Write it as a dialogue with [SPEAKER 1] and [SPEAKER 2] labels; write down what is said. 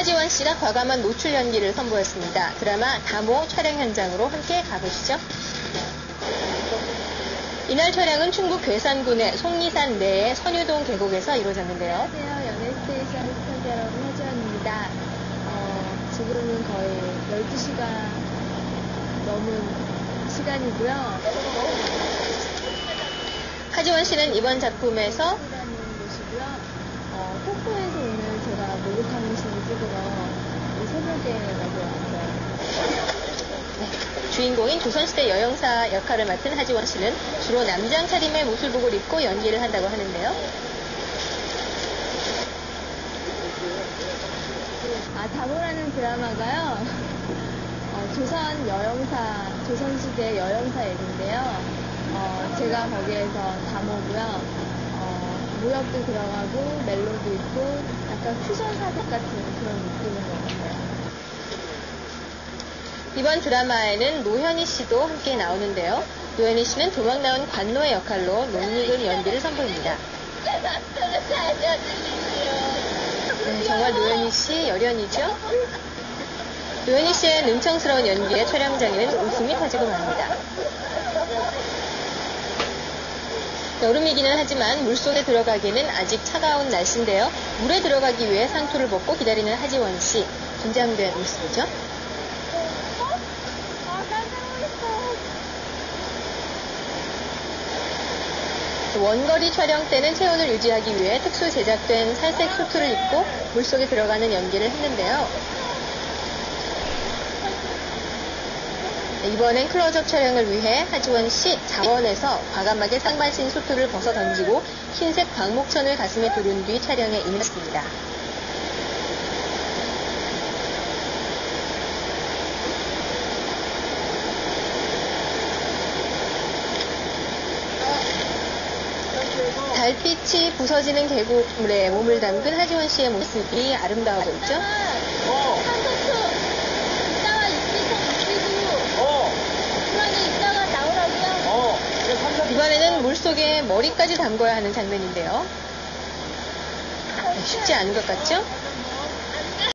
[SPEAKER 1] 하지원 씨가 과감한 노출 연기를 선보였습니다. 드라마 다모 촬영 현장으로 함께 가보시죠. 이날 촬영은 충북 괴산군의 속리산 내의 선유동 계곡에서 이루어졌는데요.
[SPEAKER 2] 안녕하세요. 연예스테이션 시청자 여러분, 하지원입니다. 지금은 거의 12시가 넘은 시간이고요.
[SPEAKER 1] 하지원 씨는 이번 작품에서
[SPEAKER 2] 폭포에서 오늘 제가 목욕하는 씬을 찍으러 새벽에 여기 왔어요.
[SPEAKER 1] 네, 주인공인 조선시대 여영사 역할을 맡은 하지원 씨는 주로 남장 차림의 모술복을 입고 연기를 한다고 하는데요.
[SPEAKER 2] 다모라는 드라마가요. 조선시대 여영사 얘기인데요. 제가 거기에서 다모고요. 무협도 들어가고 멜로도 있고 약간 퓨전 사극 같은 그런 느낌인 것 같아요.
[SPEAKER 1] 이번 드라마에는 노현희 씨도 함께 나오는데요. 노현희 씨는 도망 나온 관노의 역할로 낯익은 연기를 선보입니다. 네, 정말 노현희 씨 열연이죠? 노현희 씨의 능청스러운 연기에 촬영장에는 웃음이 터지고 맙니다. 여름이기는 하지만 물속에 들어가기에는 아직 차가운 날씨인데요. 물에 들어가기 위해 상투를 벗고 기다리는 하지원 씨. 긴장된 모습이죠. 원거리 촬영 때는 체온을 유지하기 위해 특수 제작된 살색 수트를 입고 물속에 들어가는 연기를 했는데요. 이번엔 클로즈업 촬영을 위해 하지원 씨 자원에서 과감하게 상반신 수트를 벗어 던지고 흰색 광목천을 가슴에 두른 뒤 촬영에 임했습니다. 달빛이 부서지는 계곡물에 몸을 담근 하지원 씨의 모습이 아름다워 보이죠? 이번에는 물속에 머리까지 담궈야 하는 장면인데요. 쉽지 않은 것 같죠?